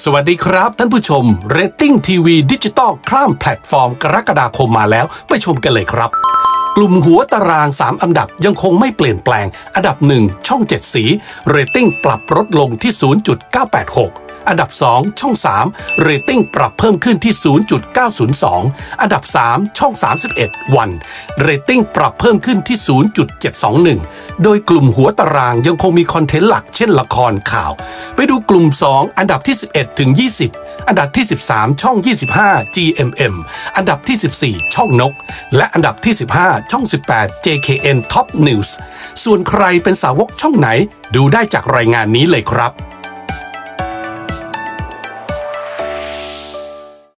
สวัสดีครับท่านผู้ชมเรตติ้งทีวีดิจิตอลข้ามแพลตฟอร์มกรกฎาคมมาแล้วไปชมกันเลยครับกลุ่มหัวตาราง3อันดับยังคงไม่เปลี่ยนแปลงอันดับ1ช่อง7สีเรตติ้งปรับลดลงที่ 0.986 อันดับ2ช่อง3เรตติ้งปรับเพิ่มขึ้นที่ 0.902 อันดับ3ช่อง31วันเรตติ้งปรับเพิ่มขึ้นที่ 0.721 โดยกลุ่มหัวตารางยังคงมีคอนเทนต์หลักเช่นละครข่าวไปดูกลุ่ม2อันดับที่11ถึง20อันดับที่13ช่อง25 GMM อันดับที่14ช่องนกและอันดับที่15ช่อง18 JKN Top News ส่วนใครเป็นสาวกช่องไหนดูได้จากรายงานนี้เลยครับ